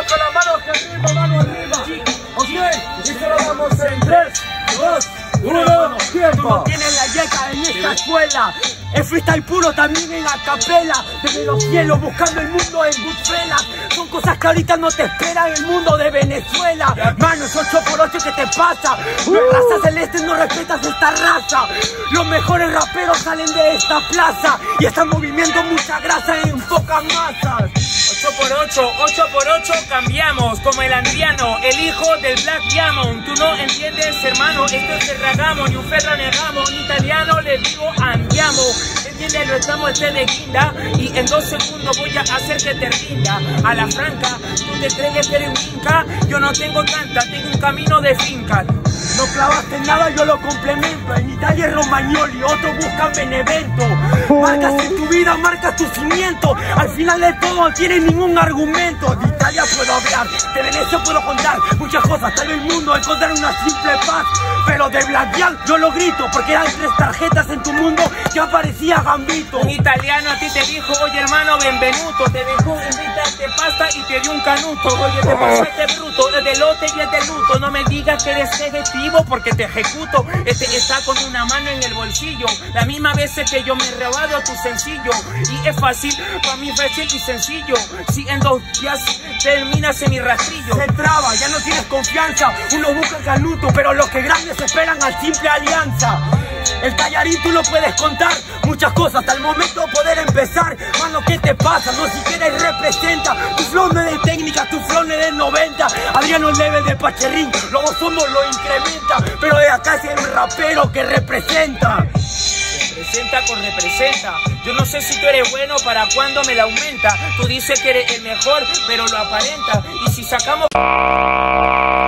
con las manos arriba, mano arriba. Ok, y se lo damos en 3, 2, 1, tiempo. Tú no tienes la yeca en esta escuela. El freestyle puro también en acapela. Desde los cielos buscando el mundo en Goodfellas. Son cosas que ahorita no te esperan el mundo de Venezuela. Mano, es 8x8, ¿qué te pasa? No es raza celeste, no respetas esta raza. Los mejores raperos salen de esta plaza y están moviendo mucha grasa en pocas masas. 8x8, 8x8 cambiamos, como el andiano, el hijo del Black Diamond. Tú no entiendes, hermano, esto es Ferragamo, ni un Ferranegamo, en italiano le digo andiamo. Entiende, lo estamos de guinda y en 2 segundos voy a hacer que te rinda. A la franca, tú te crees que eres un inca, yo no tengo tanta, tengo un camino de finca. No clavaste nada, yo lo complemento. En Italia es Romagnoli, otros buscan Benevento. Marcas en tu vida, marcas tu cimiento. Al final de todo no tienes ningún argumento. De Italia puedo hablar, de Venecia puedo contar muchas cosas, tal vez el mundo encontrar una simple paz. Pero de Blackjack yo lo grito, porque eran 3 tarjetas en tu mundo que aparecía Gambito. Un italiano a ti te dijo, oye hermano, benvenuto. Te dejó invitarte pasta y te dio un canuto. Oye, te pasaste bruto, es de lote y es de luto. No me digas que eres ejecutivo porque te ejecuto. Este está con una mano en el bolsillo. La misma vez que yo me rebado tu sencillo. Y es fácil, para mí fácil y sencillo. Si en 2 días terminas en mi rastrillo. Se traba, ya no tienes confianza. Uno busca canuto, pero los que grandes esperan al simple alianza. El tallarín tú lo puedes contar muchas cosas hasta el momento poder empezar. Mano, ¿qué te pasa? No siquiera representa. Tu flow no es de técnica, tu flow no es de 90. Adriano el leve de Pacherrín, los dos somos lo incrementa. Pero de acá es el rapero que representa. Representa con representa. Yo no sé si tú eres bueno para cuando me la aumenta. Tú dices que eres el mejor, pero lo aparenta. Y si sacamos...